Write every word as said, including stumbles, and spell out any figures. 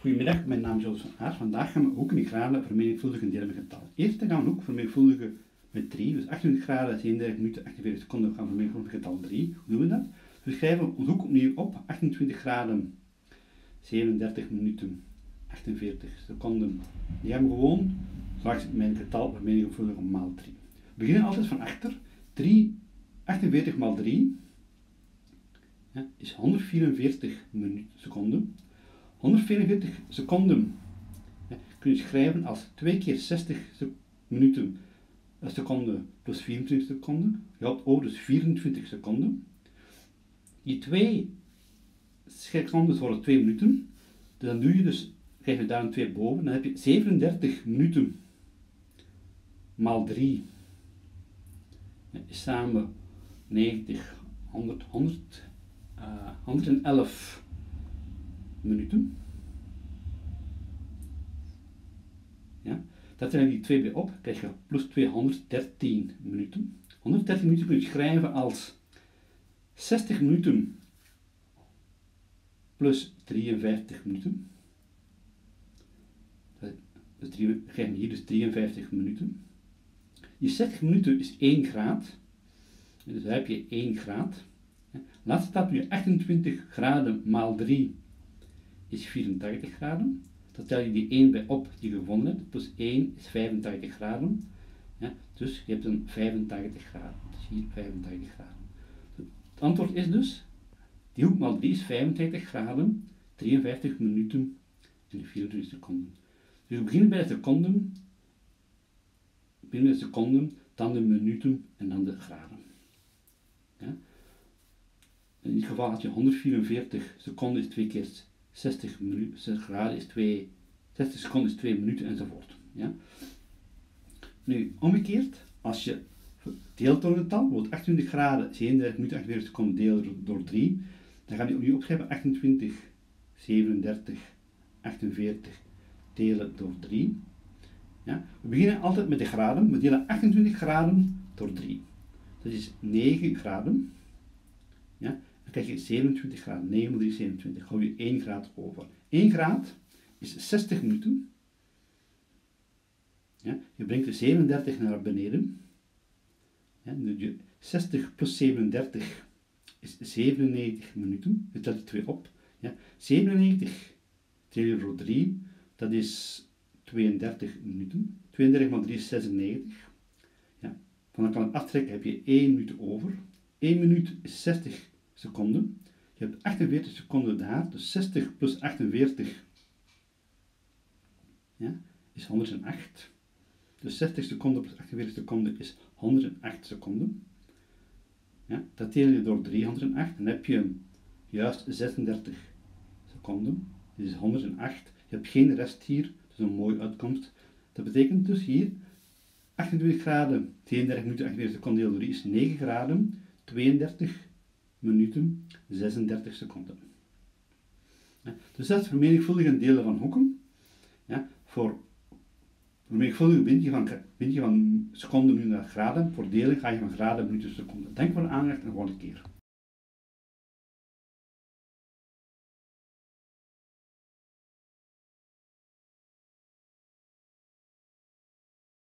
Goedemiddag, mijn naam is Joost van Aert. Vandaag gaan we hoeken in graden vermenigvuldigen delen met getal. Eerst gaan we een hoek vermenigvuldigen met drie, dus achtentwintig graden, zevenendertig minuten, achtenveertig seconden gaan we vermenigvuldigen met getal drie. Hoe doen we dat? We schrijven onze hoek opnieuw op, achtentwintig graden, zevenendertig minuten, achtenveertig seconden. Die gaan we gewoon straks mijn getal vermenigvuldigen maal drie. We beginnen altijd van achter. drie, achtenveertig maal drie ja, is honderdvierenveertig seconden. honderdvierenveertig seconden ja, kun je schrijven als twee keer zestig minuten een seconde plus vierentwintig seconden. Je houdt over dus vierentwintig seconden. Die twee seconden worden twee minuten. Dus dan doe je dus, krijg je daar een twee boven. Dan heb je zevenendertig minuten maal drie. Ja, is samen negentig, honderd, honderd, uh, honderdelf minuten. Ja, dat zijn die twee bij op, krijg je plus tweehonderddertien minuten. honderddertien minuten kun je schrijven als zestig minuten plus drieënvijftig minuten. Dus drie, krijg je hier dus drieënvijftig minuten. Die zestig minuten is één graad. Dus daar heb je één graad. Laatste stap doe je achtentwintig graden maal drie is vierentachtig graden. Dan tel je die één bij op die je gevonden hebt. Plus één is vijfentachtig graden. Ja, dus je hebt een vijfentachtig graden. Dus hier vijfentachtig graden. Het antwoord is dus, die hoek maal drie is vijfentachtig graden, drieënvijftig minuten en vierentwintig seconden. Dus we beginnen bij de seconden, beginnen bij de seconden, dan de minuten en dan de graden. Ja. In dit geval had je honderdvierenveertig seconden is twee keer zestig minuten, graden is twee, zestig seconden is twee minuten enzovoort. Ja. Nu, omgekeerd, als je deelt door een getal, bijvoorbeeld achtentwintig graden, zevenendertig minuten, achtenveertig seconden delen door drie, dan gaan we opnieuw opschrijven achtentwintig, zevenendertig, achtenveertig delen door drie. Ja. We beginnen altijd met de graden, we delen achtentwintig graden door drie. Dat is negen graden. Ja. Dan krijg je zevenentwintig graden, negen maal drie is zevenentwintig, hou je één graad over. één graad is zestig minuten. Ja, je brengt de zevenendertig naar beneden. Ja, dus zestig plus zevenendertig is zevenennegentig minuten. Je telt die twee op. Ja, zevenennegentig deel je door drie, dat is tweeëndertig minuten. tweeëndertig maal drie is zesennegentig. Ja, van de kant aftrekken heb je één minuut over. één minuut is zestig seconden. Je hebt achtenveertig seconden daar, dus zestig plus achtenveertig ja, is honderdacht. Dus zestig seconden plus achtenveertig seconden is honderdacht seconden. Ja, dat deel je door driehonderdacht, dan heb je juist zesendertig seconden. Dit is honderdacht. Je hebt geen rest hier, dus een mooie uitkomst. Dat betekent dus hier achtentwintig graden, zevenendertig minuten, achtenveertig seconden deel door drie is negen graden, tweeëndertig minuten, zesendertig seconden. Ja, dus dat is vermenigvuldigen delen van hoeken. Ja, voor vermenigvuldigen wint je van, wint je van seconden, minuten naar graden. Voor delen ga je van graden, minuten, seconden. Dank voor de aandacht en de volgende keer.